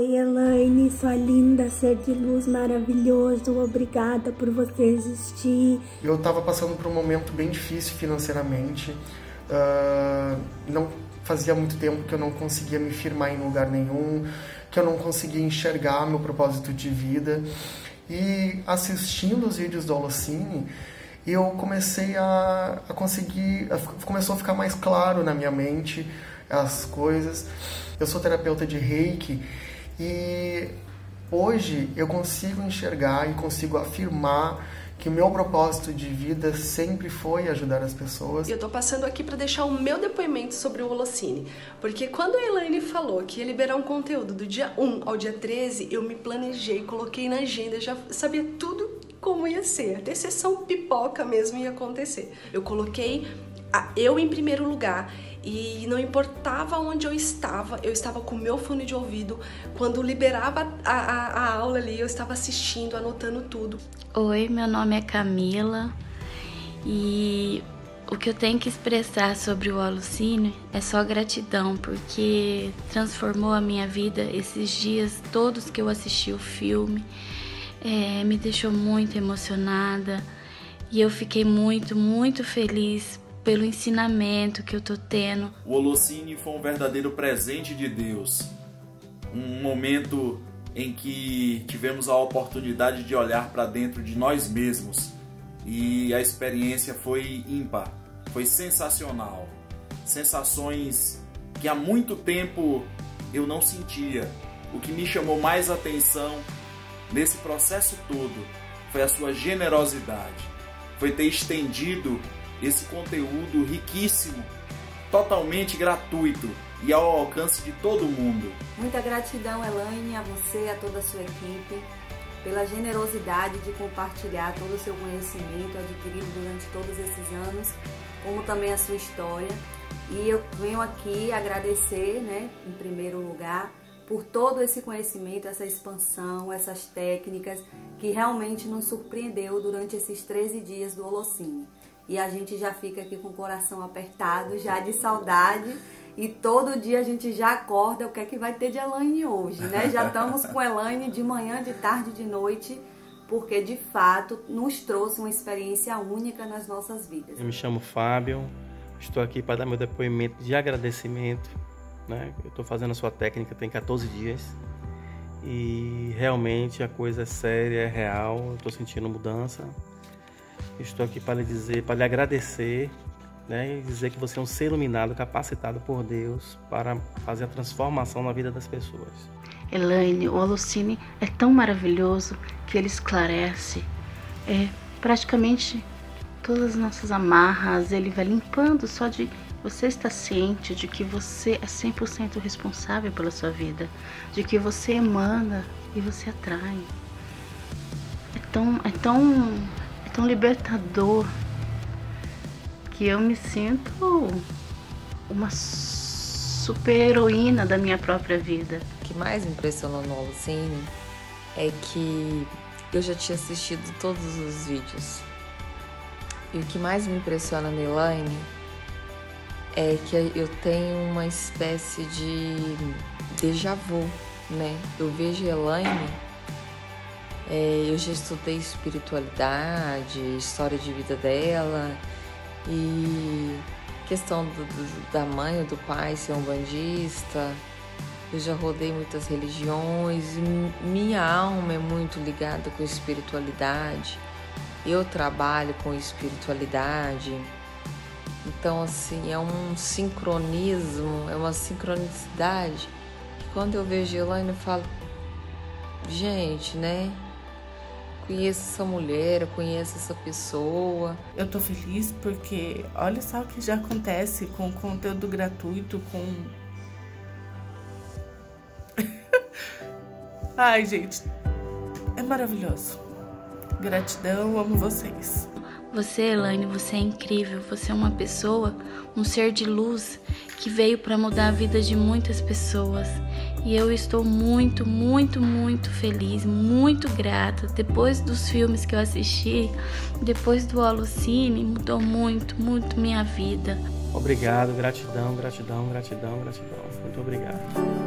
Oi, Elaine, sua linda, ser de luz maravilhoso, obrigada por você existir. Eu estava passando por um momento bem difícil financeiramente, não fazia muito tempo que eu não conseguia me firmar em lugar nenhum, que eu não conseguia enxergar meu propósito de vida. E assistindo os vídeos do Holocine, eu comecei começou a ficar mais claro na minha mente as coisas. Eu sou terapeuta de Reiki e hoje eu consigo enxergar e consigo afirmar que o meu propósito de vida sempre foi ajudar as pessoas. Eu tô passando aqui para deixar o meu depoimento sobre o Holocine, porque quando a Elaine falou que ia liberar um conteúdo do dia 1 ao dia 13, eu me planejei, coloquei na agenda, já sabia tudo como ia ser, até sessão pipoca mesmo ia acontecer. Eu coloquei eu em primeiro lugar e não importava onde eu estava com o meu fone de ouvido. Quando liberava a aula ali, eu estava assistindo, anotando tudo. Oi, meu nome é Camila e o que eu tenho que expressar sobre o Holocine é só gratidão, porque transformou a minha vida esses dias todos que eu assisti o filme. Me deixou muito emocionada e eu fiquei muito feliz pelo ensinamento que eu tô tendo. O Holocine foi um verdadeiro presente de Deus, um momento em que tivemos a oportunidade de olhar para dentro de nós mesmos e a experiência foi ímpar, foi sensacional. Sensações que há muito tempo eu não sentia. O que me chamou mais atenção nesse processo todo foi a sua generosidade, foi ter estendido esse conteúdo riquíssimo, totalmente gratuito e ao alcance de todo mundo. Muita gratidão, Elaine, a você, a toda a sua equipe, pela generosidade de compartilhar todo o seu conhecimento adquirido durante todos esses anos, como também a sua história. E eu venho aqui agradecer, em primeiro lugar, por todo esse conhecimento, essa expansão, essas técnicas que realmente nos surpreendeu durante esses 13 dias do Holocine. E a gente já fica aqui com o coração apertado, já de saudade. E todo dia a gente já acorda o que é que vai ter de Elaine hoje, né? Já estamos com Elaine de manhã, de tarde, de noite, porque de fato nos trouxe uma experiência única nas nossas vidas. Eu me chamo Fábio, estou aqui para dar meu depoimento de agradecimento, né? Eu estou fazendo a sua técnica tem 14 dias e realmente a coisa é séria, é real, eu estou sentindo mudança. Estou aqui para lhe dizer, para lhe agradecer, e dizer que você é um ser iluminado, capacitado por Deus para fazer a transformação na vida das pessoas. Elaine, o Holocine é tão maravilhoso que ele esclarece praticamente todas as nossas amarras, ele vai limpando só de você estar ciente de que você é 100% responsável pela sua vida, de que você emana e você atrai. É tão libertador que eu me sinto uma super heroína da minha própria vida. O que mais me impressionou no Holocine é que eu já tinha assistido todos os vídeos. E o que mais me impressiona na Elaine é que eu tenho uma espécie de déjà vu, Eu vejo a Elaine, eu já estudei espiritualidade, história de vida dela e questão da mãe ou do pai ser um bandista. Eu já rodei muitas religiões e minha alma é muito ligada com espiritualidade. Eu trabalho com espiritualidade. Então, assim, é um sincronismo, é uma sincronicidade que quando eu vejo Elaine eu falo, gente, conheço essa mulher, eu conheço essa pessoa. Eu tô feliz porque olha só o que já acontece com conteúdo gratuito, Ai, gente, é maravilhoso. Gratidão, amo vocês. Você, Elaine, você é incrível, você é uma pessoa, um ser de luz que veio para mudar a vida de muitas pessoas. E eu estou muito feliz, muito grata. Depois dos filmes que eu assisti, depois do Holocine, mudou muito minha vida. Obrigado, gratidão. Muito obrigado.